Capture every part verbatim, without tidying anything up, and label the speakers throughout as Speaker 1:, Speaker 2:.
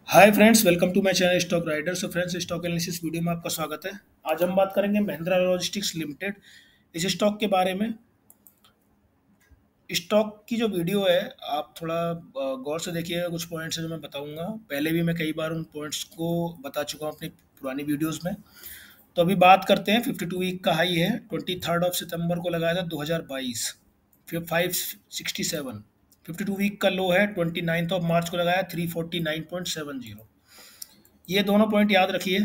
Speaker 1: Hi friends, welcome to my channel stock rider. So friends, stock analysis video में आपका स्वागत है। आज हम बात करेंगे महिंद्रा लॉजिस्टिक्स लिमिटेड इस स्टॉक के बारे में। स्टॉक की जो वीडियो है, आप थोड़ा अ, गौर से देखिएगा। कुछ पॉइंट्स हैं जो मैं बताऊंगा। पहले भी मैं कई बार उन पॉइंट्स को बता चुका हूं अपनी पुरानी वीडियोस में। तो अभी बात करते हैं। फिफ्टी टू वीक का हाई है, ट्वेंटी थर्ड ऑफ सितंबर को लगाया था दो हज़ार बाईस, फिर five sixty seven. Fifty two week का लो है, ट्वेंटी नाइन्थ ऑफ मार्च को लगाया three forty nine point seven zero. ये दोनों पॉइंट याद रखिए।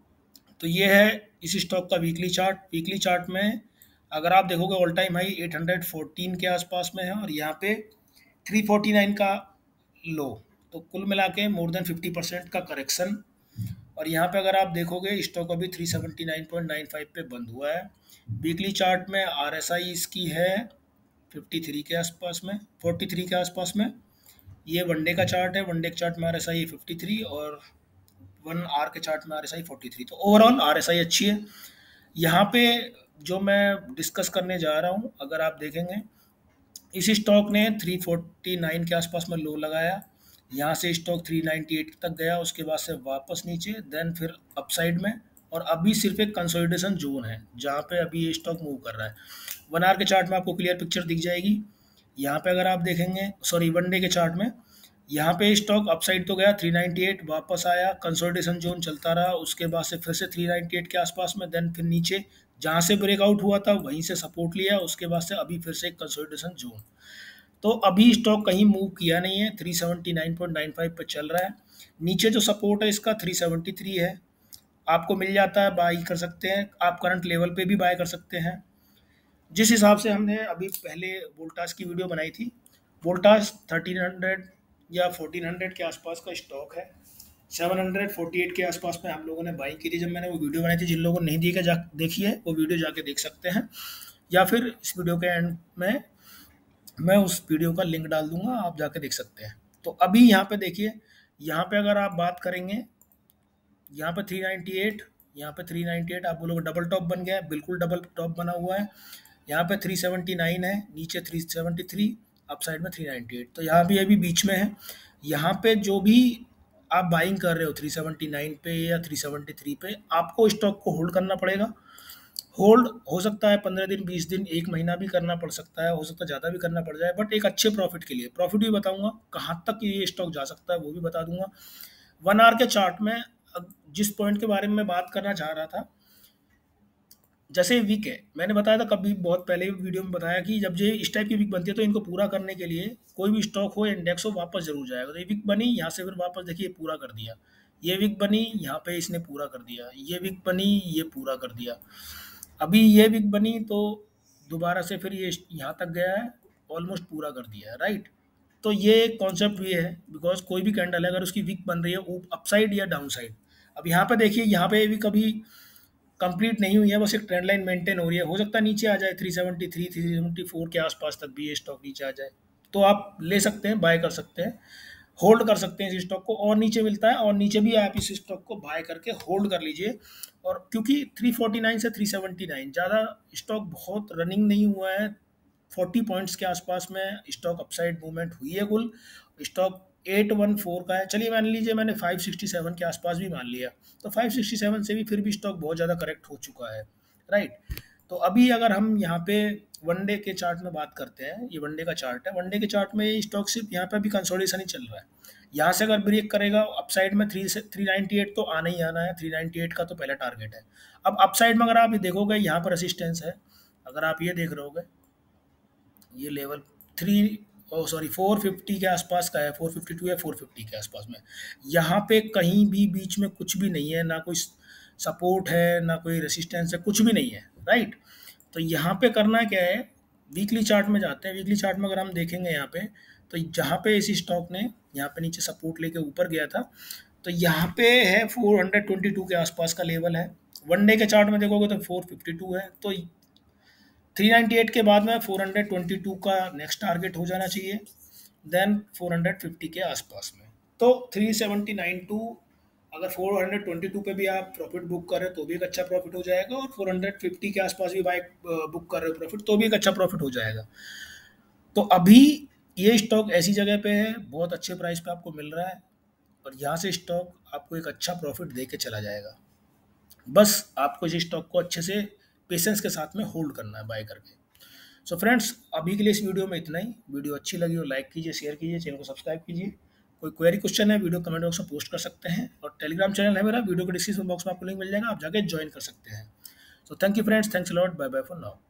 Speaker 1: तो ये है इस स्टॉक का वीकली चार्ट। वीकली चार्ट में अगर आप देखोगे, all time high at hundred fourteen के आसपास में है और यहाँ पे थ्री फोर्टी नाइन का लो। तो कुल मिला के मोर देन फिफ्टी परसेंट का करेक्शन। और यहाँ पे अगर आप देखोगे, स्टॉक अभी three seventy nine point nine five पे बंद हुआ है। वीकली चार्ट में आर एस आई इसकी है फिफ्टी थ्री के आसपास में, फोर्टी थ्री के आसपास में। ये वनडे का चार्ट है। वनडे के चार्ट में R S I fifty three और वन आर के चार्ट में R S I forty three. तो ओवरऑल आर एस आई अच्छी है। यहाँ पे जो मैं डिस्कस करने जा रहा हूँ, अगर आप देखेंगे, इस स्टॉक ने थ्री फोर्टी नाइन के आसपास में लो लगाया। यहाँ से स्टॉक थ्री नाइंटी एट तक गया, उसके बाद से वापस नीचे, देन फिर अपसाइड में। और अभी सिर्फ एक कंसोलिडेशन जोन है जहाँ पे अभी ये स्टॉक मूव कर रहा है। वन आर के चार्ट में आपको क्लियर पिक्चर दिख जाएगी। यहाँ पे अगर आप देखेंगे, सॉरी, वन डे के चार्ट में, यहाँ पे स्टॉक अपसाइड तो गया थ्री नाइंटी एट, वापस आया, कंसोलिडेशन जोन चलता रहा, उसके बाद से फिर से थ्री नाइंटी एट के आसपास में, देन फिर नीचे जहाँ से ब्रेकआउट हुआ था वहीं से सपोर्ट लिया, उसके बाद से अभी फिर से एक कंसोलिडेशन जोन। तो अभी स्टॉक कहीं मूव किया नहीं है, three seventy nine point nine five पे चल रहा है। नीचे जो सपोर्ट है इसका थ्री सेवेंटी थ्री है, आपको मिल जाता है, बाई कर सकते हैं आप। करंट लेवल पे भी बाय कर सकते हैं। जिस हिसाब से हमने अभी पहले वोल्टास की वीडियो बनाई थी, वोल्टास थर्टीन हंड्रेड या फोर्टीन हंड्रेड के आसपास का स्टॉक है। सेवन हंड्रेड फोर्टी एट के आसपास में हम लोगों ने बाई की थी जब मैंने वो वीडियो बनाई थी। जिन लोगों ने नहीं देखा, जा देखिए, वो वीडियो जाके देख सकते हैं, या फिर इस वीडियो के एंड में मैं उस वीडियो का लिंक डाल दूंगा, आप जाके देख सकते हैं। तो अभी यहाँ पे देखिए, यहाँ पे अगर आप बात करेंगे, यहाँ पे थ्री नाइंटी एट, यहाँ पे थ्री नाइंटी एट, आप बोलोगे डबल टॉप बन गया है, बिल्कुल डबल टॉप बना हुआ है। यहाँ पे थ्री सेवेंटी नाइन है, नीचे three seventy three, upside में थ्री नाइंटी एट। तो यहाँ भी अभी बीच में है। यहाँ पे जो भी आप बाइंग कर रहे हो थ्री सेवेंटी नाइन पे या थ्री सेवेंटी थ्री पे, आपको स्टॉक को होल्ड करना पड़ेगा। होल्ड हो सकता है पंद्रह दिन, बीस दिन, एक महीना भी करना पड़ सकता है, हो सकता है ज़्यादा भी करना पड़ जाए, बट एक अच्छे प्रॉफिट के लिए। प्रॉफिट भी बताऊंगा, कहाँ तक ये स्टॉक जा सकता है वो भी बता दूंगा। वन आवर के चार्ट में अब जिस पॉइंट के बारे में मैं बात करना चाह रहा था, जैसे वीक है, मैंने बताया था कभी बहुत पहले वीडियो में बताया कि जब ये इस टाइप की वीक बनती है तो इनको पूरा करने के लिए कोई भी स्टॉक हो, इंडेक्स हो, वापस जरूर जाएगा। तो ये वीक बनी, यहाँ से फिर वापस देखिए पूरा कर दिया। ये वीक बनी, यहाँ पे इसने पूरा कर दिया। ये वीक बनी, ये पूरा कर दिया। अभी ये वीक बनी तो दोबारा से फिर ये यहाँ तक गया है, ऑलमोस्ट पूरा कर दिया है, राइट। तो ये कॉन्सेप्ट ये है, बिकॉज कोई भी कैंडल है अगर उसकी वीक बन रही है अपसाइड या डाउन साइड। अब यहाँ पे देखिए, यहाँ पे भी कभी कंप्लीट नहीं हुई है, बस एक ट्रेंड लाइन मेंटेन हो रही है। हो सकता है नीचे आ जाए three seventy three, three seventy four के आसपास तक भी ये स्टॉक नीचे आ जाए, तो आप ले सकते हैं, बाय कर सकते हैं, होल्ड कर सकते हैं इस स्टॉक को। और नीचे मिलता है, और नीचे भी आप इस स्टॉक को बाय करके होल्ड कर लीजिए। और क्योंकि थ्री फोर्टी नाइन से थ्री सेवेंटी नाइन ज़्यादा स्टॉक बहुत रनिंग नहीं हुआ है, फोर्टी पॉइंट्स के आसपास में स्टॉक अपसाइड मूवमेंट हुई है। कुल स्टॉक एट वन फोर का है, चलिए मान लीजिए मैंने फाइव सिक्सटी सेवन के आसपास भी मान लिया, तो फाइव सिक्सटी सेवन से भी फिर भी स्टॉक बहुत ज़्यादा करेक्ट हो चुका है, राइट। तो अभी अगर हम यहाँ पे वनडे के चार्ट में बात करते हैं, ये वनडे का चार्ट है। वनडे के चार्ट में ये स्टॉक सिर्फ यहाँ पे अभी कंसोलिडेशन ही चल रहा है। यहाँ से अगर ब्रेक करेगा अपसाइड में, थ्री से थ्री नाइंटी एट तो आना ही आना है, थ्री नाइंटी एट का तो पहला टारगेट है। अब अपसाइड में अगर आप ये देखोगे, यहाँ पर रेसिस्टेंस है, अगर आप ये देख रहे होगे, ये level three, oh sorry, four fifty के आसपास का है, फोर फिफ्टी टू या फोर फिफ्टी के आसपास में। यहाँ पे कहीं भी बीच में कुछ भी नहीं है, ना कोई सपोर्ट है, ना कोई रेसिस्टेंस है, कुछ भी नहीं है, राइट। तो यहाँ पे करना क्या है, वीकली चार्ट में जाते हैं। वीकली चार्ट में अगर हम देखेंगे यहाँ पे, तो जहाँ पे इसी स्टॉक ने यहाँ पे नीचे सपोर्ट लेके ऊपर गया था, तो यहाँ पे है फोर हंड्रेड ट्वेंटी टू के आसपास का लेवल है। वन डे के चार्ट में देखोगे तो फोर फिफ्टी टू है। तो थ्री नाइंटी एट के बाद में फोर हंड्रेड ट्वेंटी टू का नेक्स्ट टारगेट हो जाना चाहिए, देन फोर हंड्रेड फिफ्टी के आसपास में। तो थ्री सेवेंटी नाइन टू, अगर फोर हंड्रेड ट्वेंटी टू पे भी आप प्रॉफिट बुक कर रहे हो तो भी एक अच्छा प्रॉफिट हो जाएगा, और फोर हंड्रेड फिफ्टी के आसपास भी बाइक बुक कर रहे हो प्रॉफिट, तो भी एक अच्छा प्रॉफिट हो जाएगा। तो अभी ये स्टॉक ऐसी जगह पे है, बहुत अच्छे प्राइस पे आपको मिल रहा है। और यहाँ से स्टॉक आपको एक अच्छा प्रॉफिट दे के चला जाएगा। बस आपको इस स्टॉक को अच्छे से पेशेंस के साथ में होल्ड करना है बाय करके। सो फ्रेंड्स, अभी के लिए इस वीडियो में इतना ही। वीडियो अच्छी लगी हो लाइक कीजिए, शेयर कीजिए, चैनल को सब्सक्राइब कीजिए। कोई क्वेरी क्वेश्चन है वीडियो कमेंट बॉक्स में पोस्ट कर सकते हैं, और टेलीग्राम चैनल है मेरा, वीडियो के डिस्क्रिप्शन बॉक्स में आपको लिंक मिल जाएगा, आप जाके ज्वाइन कर सकते हैं। So thank you friends, thanks a lot, bye bye for now.